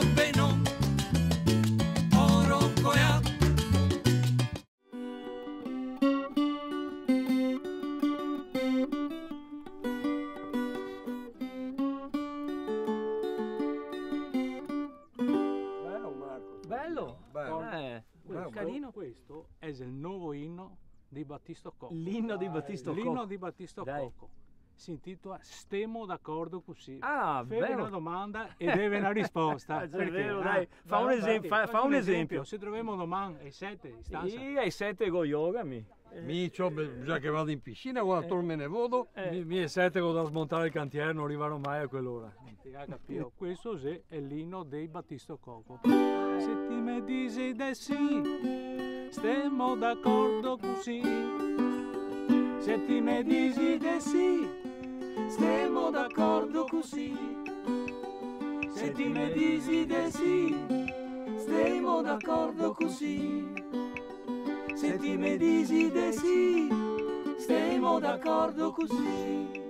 benon, oro coia. Bello, Bello. carino. Questo è il nuovo inno di Battisto Cocco. L'inno di Battisto Cocco. L'inno di Battisto Dai. Cocco. Si intitola Stiamo d'accordo così. Ah, Fai bello. una domanda e deve una risposta. È Perché? vero, dai. Fa un esempio, Infatti, fa un esempio. Se troviamo domani alle 7 in stanza. Io ai 7 go yoga mi. Micio, già che vado in piscina, quando me ne vado, mi è 7 che da smontare il cantiere, non arriverò mai a quell'ora. Ti ha capito? Questo sì è l'inno dei Battisto Cocco. Se ti mi dici di sì, stiamo d'accordo così. Se ti mi dici di sì, stiamo d'accordo così. Se ti mi dici di sì, stiamo d'accordo così. Se ti mi dici di sì, stiamo d'accordo così.